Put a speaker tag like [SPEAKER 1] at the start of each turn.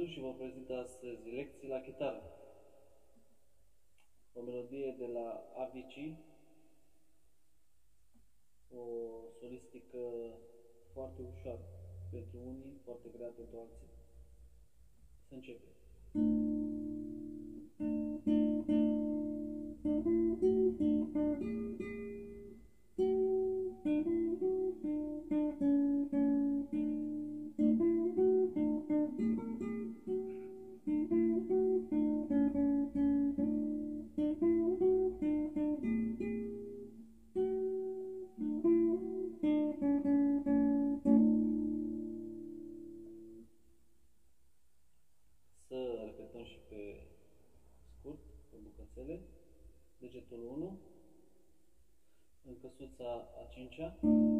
[SPEAKER 1] și vă prezint astăzi lecții la chitară. O melodie de la Avicii, o solistică foarte ușoară pentru unii, foarte grea pentru alții. Să începem. Să repetăm și pe scurt, pe bucățele. Degetul 1, în căsuța a 5-a,